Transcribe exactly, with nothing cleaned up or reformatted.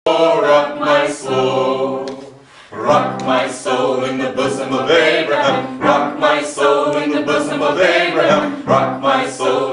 Oh, rock my soul, rock my soul in the bosom of Abraham, rock my soul in the bosom of Abraham, rock my soul